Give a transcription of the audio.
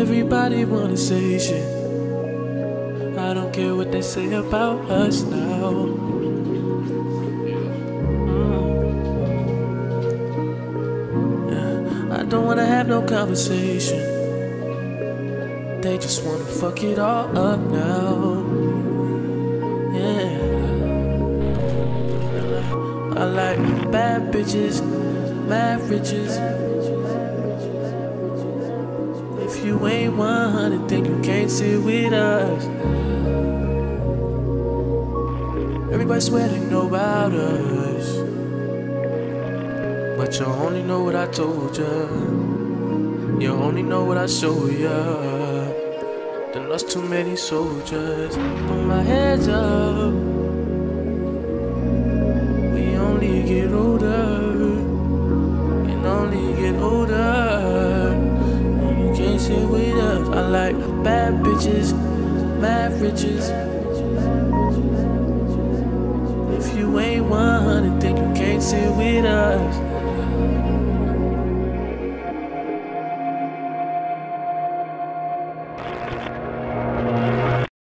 Everybody wanna say shit. I don't care what they say about us now. Yeah, I don't wanna have no conversation. They just wanna fuck it all up now. Yeah, I like bad bitches, mad riches. If you ain't 100, then you can't sit with us. Everybody swear they know about us, but you only know what I told ya. You only know what I showed ya. Done lost too many soldiers. Put my heads up. We only get older. And only get older. Can't sit with us. I like bad bitches, mad riches. If you ain't 100, then you can't sit with us.